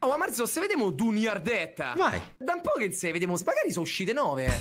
Oh, ma Marzo, se vediamo Duniardetta. Vai. Da un po' che se vediamo, magari sono uscite 9.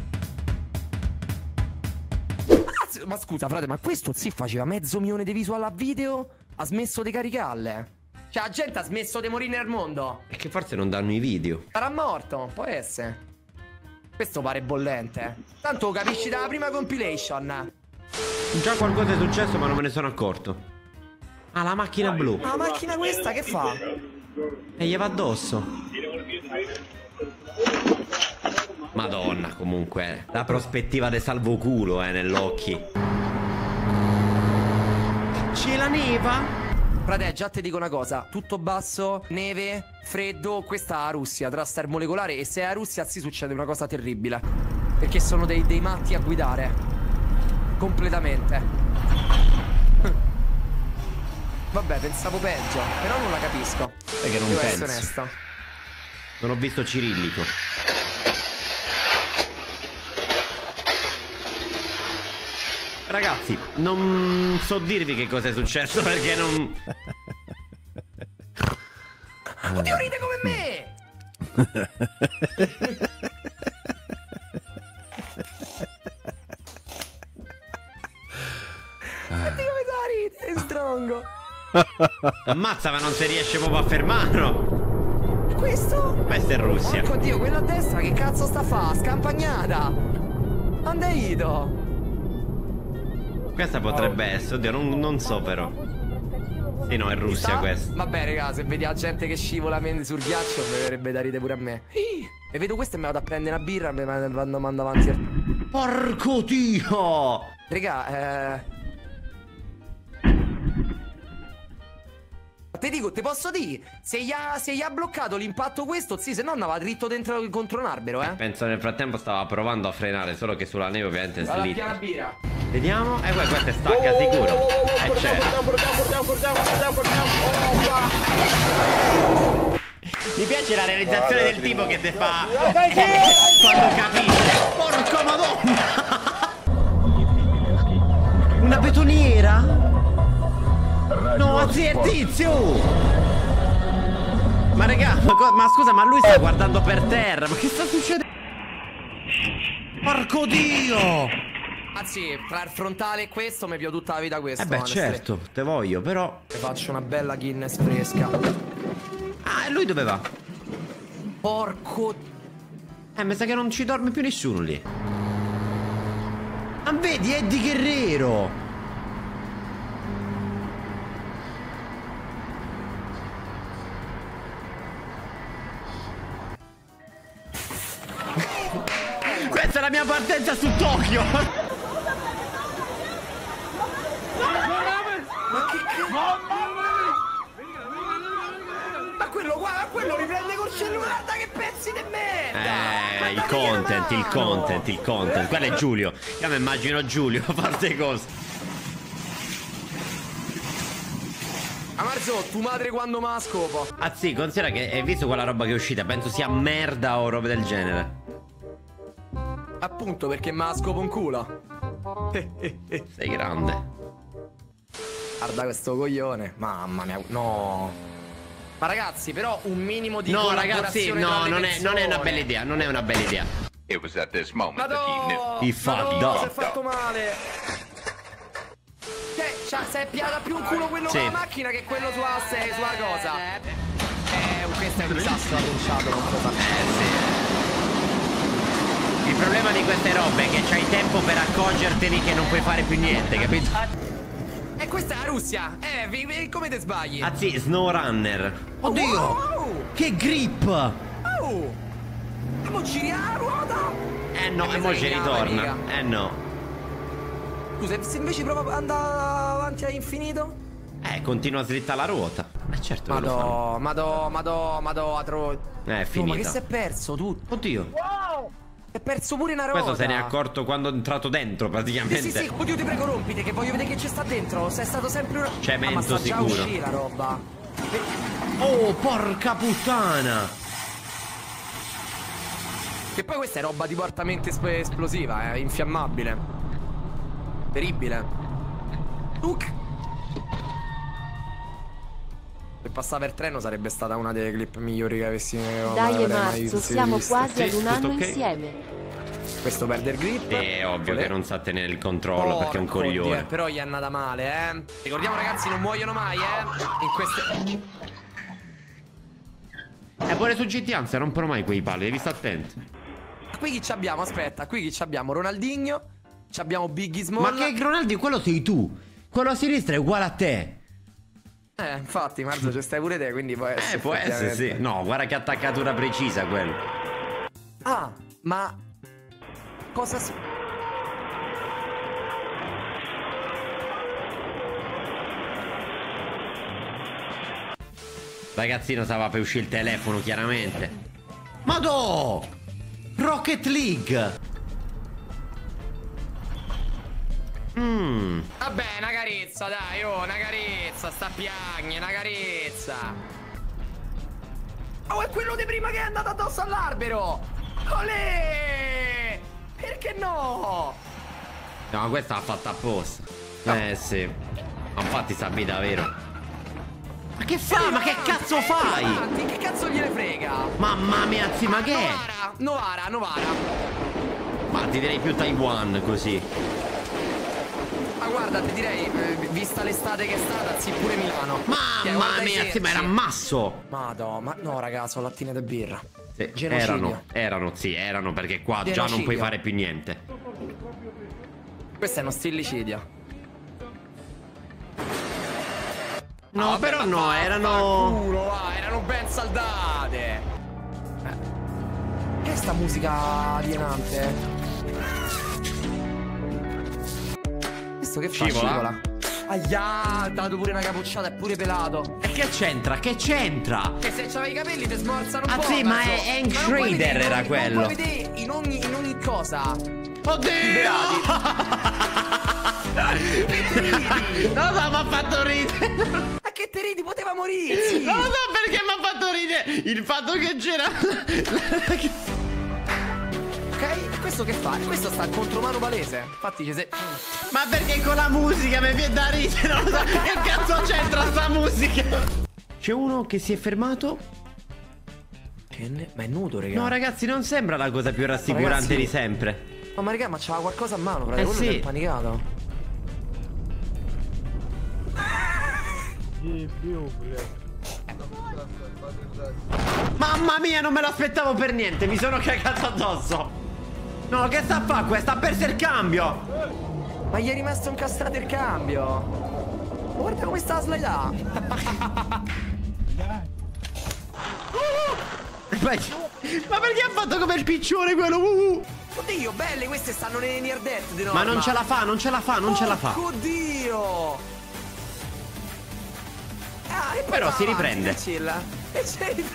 Ma scusa, frate, ma questo sì faceva 500.000 di visual a video? Ha smesso di caricarle? Cioè, la gente ha smesso di morire nel mondo. È che forse non danno i video. Sarà morto, può essere. Questo pare bollente. Tanto lo capisci dalla prima compilation. Già qualcosa è successo ma non me ne sono accorto. Ah, la macchina blu. La macchina questa che fa? E gli va addosso. Madonna, comunque. La prospettiva de salvoculo, nell'occhi. C'è la neva? Frate, già ti dico una cosa. Tutto basso, neve, freddo. Questa è la Russia, trust termolecolare. E se è la Russia sì succede una cosa terribile. Perché sono dei matti a guidare. Completamente. Vabbè, pensavo peggio. Però non la capisco. Perché non devo penso. essere onesto. Non ho visto cirillico. Ragazzi, non so dirvi che cosa è successo perché non... Oddio, ride come me! Senti come da ride, è strongo. Ammazza, ma non si riesce proprio a fermarlo. Questo? Questa è Russia. Porco Dio, quello a destra che cazzo sta a fa? Scampagnata. Dove è ido? Questa potrebbe essere, oddio, non so però. Sì, no, è Russia questa. Vabbè, raga, se vedi la gente che scivola sul ghiaccio, mi verrebbe da ridere pure a me. E vedo questo e mi vado a prendere una birra e mi mando avanti. Porco Dio! Raga, te dico, te posso dire, se gli ha bloccato l'impatto questo, sì, se no andava dritto dentro contro un albero, Penso nel frattempo stava provando a frenare, solo che sulla neve ovviamente slitta. Vado a birra. Vediamo, questa è stacca sicuro. Certo. Mi piace la realizzazione del tipo che te fa quando capisce. Porco madonna! Una betoniera? No, zio, è tizio! Ma raga, ma scusa, ma lui sta guardando per terra. Ma che sta succedendo? Porco Dio! Anzi, tra il frontale e questo mi più tutta la vita questo. Beh, certo, te voglio, però. Ti faccio una bella Guinness fresca. Ah, e lui dove va? Porco. Mi sa che non ci dorme più nessuno lì. Ah, vedi, Eddie Guerrero. Questa è la mia partenza su Tokyo. Ma che cazzo? Ma quello, guarda, quello riprende col cellulare, guarda che pezzi di merda! Il content. Quello è Giulio. Io mi immagino Giulio a fare queste cose. A Marzo, tu madre quando me la scopo. Ah sì, considera che hai visto quella roba che è uscita, penso sia merda o roba del genere. Appunto, perché me la scopo un culo. Sei grande. Guarda questo coglione. Mamma mia, no. Ma ragazzi, però un minimo di no, ragazzi, no, non è una bella persone. idea, non è una bella idea. It was at this moment that he knew. He fucked si è up. fatto male. Cioè, si è piata più un culo quello con la macchina che quello sulla cosa. Questo è un disastro annunciato, non può fare. Il problema di queste robe è che c'hai tempo per accorgerteli che non puoi fare più niente, capito? E questa è la Russia. Come te sbagli? Ah sì, SnowRunner. Oddio! Wow! Che grip! Oh! E mo giri la ruota! No, e mo ci ritorna. No. Scusa, se invece prova ad andare avanti all'infinito? Continua a slittare la ruota. Certo che lo fanno. Madò, È finita. ma che si è perso tutto? Oddio. Wow! Si è perso pure una ruota. Questo se ne è accorto quando è entrato dentro, praticamente. Sì. Oddio, ti prego, rompite, che voglio vedere che c'è sta dentro. Sei stato sempre una... Cemento ma sta sicuro. già uscì la roba. Oh, porca puttana! Che poi questa è roba di portamento esplosiva, infiammabile. Terribile. Se passava per treno sarebbe stata una delle clip migliori che avessi Dai Marzo, siamo quasi ad un anno insieme. Questo perde il grip. È ovvio che non sa tenere il controllo perché è un coglione. Però gli è andata male, Ricordiamo ragazzi, non muoiono mai, in queste... Pure su GTA non si rompono mai quei pali, devi stare attento. Qui chi ci abbiamo? Aspetta, qui chi ci abbiamo? Ronaldinho, ci abbiamo Biggie Small. Ma che Ronaldinho, quello sei tu. Quello a sinistra è uguale a te. Infatti, Marzo, ci stai pure te, quindi può essere. Può essere, sì. No, guarda che attaccatura precisa quello. Ah, ma... cosa si... Ragazzino stava per uscire il telefono, chiaramente. Madò! Rocket League! Vabbè, una carezza, dai, una carezza, sta piagne, una carezza. Oh, è quello di prima che è andato addosso all'albero! Olè! Perché no? No, ma questa l'ha fatta apposta. Sì. Ma infatti sta vita, vero? Ma che fai? Ma che cazzo fai? Avanti, che cazzo gliene frega? Mamma mia, zi, ma che è? Novara. Ma ti direi più Taiwan così. Ma guarda, ti direi, vista l'estate che è stata, sì, pure Milano. Mamma mia, zi, ma era ammasso. Madò, ma no, ragazzo, lattine di birra. Sì, Genocidio. erano perché qua Genocidio. già non puoi fare più niente. Questo è uno stillicidio. No, però no, erano ben saldate. Che è sta musica alienante? Questo che fa? Scivola? Aia, ha dato pure una capocciata, è pure pelato. E che c'entra? Che c'entra? Che se c'aveva i capelli ti smorzano un po'. Sì, ma è Hank Schrader era quello. Non puoi vedere in ogni cosa. Oddio! No, mi ha fatto ridere. Ma che te ridi? Poteva morirsi. No, perché mi ha fatto ridere il fatto che c'era. Ok, e questo che fa? Questo sta contro mano palese. Infatti ci sei... Ma perché con la musica mi viene da ridere? Non lo so. Che cazzo c'entra sta musica? C'è uno che si è fermato. Ma è nudo, raga. No, ragazzi, non sembra la cosa più rassicurante di sempre. No, ma raga, ma c'aveva qualcosa a mano, frate. Quello sì. è panicato. Mamma mia, non me l'aspettavo per niente. Mi sono cagato addosso. No, che sta a fare questa? Ha perso il cambio. Ma gli è rimasto incastrato il cambio. Guarda come sta a slidare. Ma perché ha fatto come il piccione quello? Oddio, belle, queste stanno nei near death di norma. Ma non ce la fa, non ce la fa. Oddio. Ah, e poi però si avanti, riprende. E c'è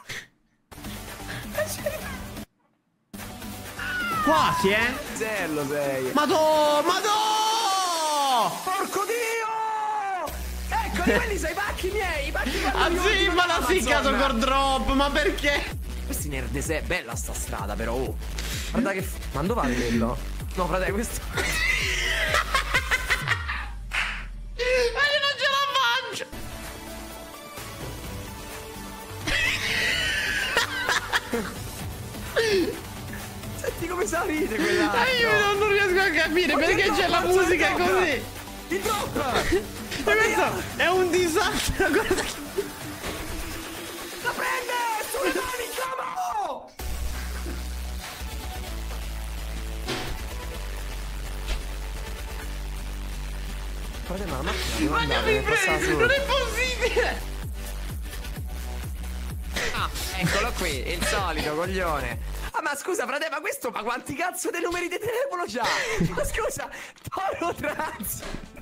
Quasi, Zello sei. Madò! Porco Dio! Eccoli, quelli sono i pacchi miei, i pacchi Sì, ma l'ha ficcato col drop, ma perché? Questi nerd bella sta strada però, oh. Guarda che... Ma dove va quello? No, frate, questo... Ma io non ce la faccio! Senti come sa ride quella. Io non riesco a capire perché c'è la musica così. Il drop! Questo è un disastro. Guarda. La prende! Sulle mani, chiamo! Guarda, ma la macchina Ma deve mi andare, prego, non è possibile. Ah, eccolo qui, il solito coglione. Ah, ma scusa, frate, ma questo, ma quanti cazzo dei numeri di telefono c'ha? Ma scusa, Toro Trans.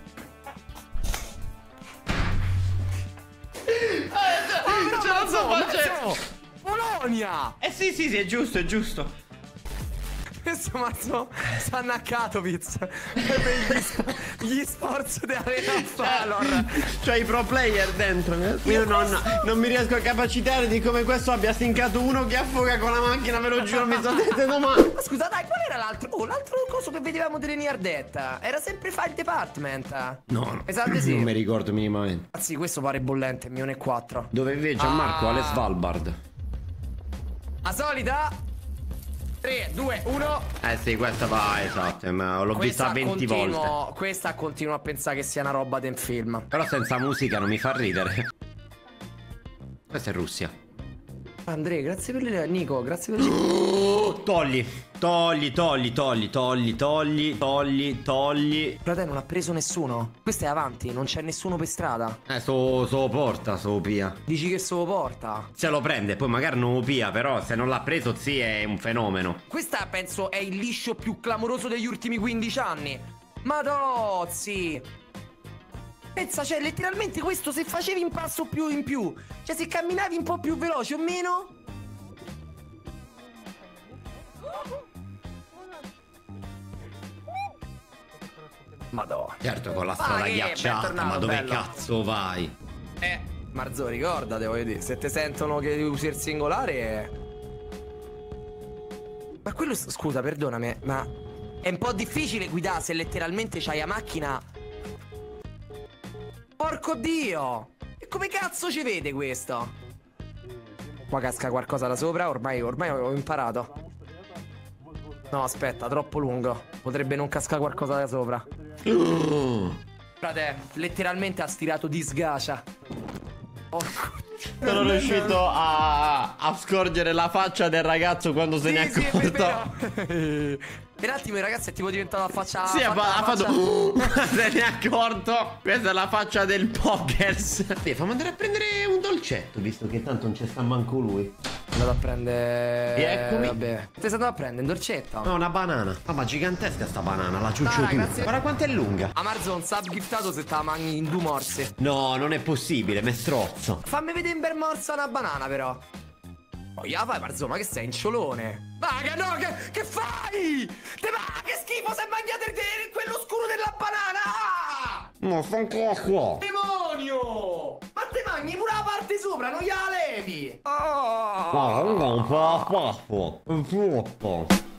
Ce la sto facendo. Polonia. Sì, è giusto, è giusto. Questo mazzo sta annaccato, pizza. Gli sforzi di Arena of Valor. C'ho i pro player dentro. Io non mi riesco a capacitare di come questo abbia stincato uno che affoga con la macchina, ve lo giuro, mi sto mettendo male. Ma scusa, dai, qual era l'altro? Oh, l'altro coso che vedevamo delle Niardetta. Era sempre File Department. No, esatto, sì. Non mi ricordo minimamente. Anzi, questo pare bollente, il mio ne 4. Dove vive Gianmarco? Alle Svalbard. La solita 3, 2, 1. Eh sì, questa va, esatto, ma l'ho vista 20 volte. Questa continuo a pensare che sia una roba del film. Però senza musica non mi fa ridere. Questa è Russia. Andrea, grazie per le... Nico, grazie per le... Togli. Frate, non ha preso nessuno. Questo è avanti, non c'è nessuno per strada. So porta, so pia. Dici che se lo porta? Se lo prende, poi magari non lo pia, però se non l'ha preso, sì, è un fenomeno. Questa penso è il liscio più clamoroso degli ultimi 15 anni. Madozzi. Pensa, cioè, letteralmente questo se facevi un passo più in più, cioè se camminavi un po' più veloce o meno. Madonna. Certo, con la strada ghiacciata, ma dove cazzo vai? Marzo, ricordate, voglio dire, se te sentono che usi il singolare. Ma quello, scusa, perdonami, ma è un po' difficile guidare se letteralmente c'hai la macchina. Porco Dio! E come cazzo ci vede questo? Qua casca qualcosa da sopra, ormai ho imparato. No, aspetta, troppo lungo. Potrebbe non cascare qualcosa da sopra. Frate, letteralmente ha stirato disgacia. Sono riuscito a scorgere la faccia del ragazzo quando se ne è accorto. Per un attimo il ragazzo è tipo diventato la faccia. Sì, ha fatto se ne è accorto. Questa è la faccia del pokers. Sì, fammi andare a prendere un dolcetto, visto che tanto non c'è sta manco lui. Sono andato a prendere. E eccomi. Vabbè. Ti sei andato a prendere un dolcetto? No, una banana. Ah, ma gigantesca sta banana, la ciuccio tu. Guarda quanto è lunga. Amazon sub giftato se te la mangi in 2 morsi. No, non è possibile, me strozzo. Fammi vedere in bel morsa una banana però. Oh, ya vai Marzo, ma che sei in ciolone? Vaga, no, che fai? Che schifo se mangiate quello scuro della banana! No, sta ancora qua. Demonio! Ma te mangi pure la parte sopra, non gliela levi! No, un po' troppo.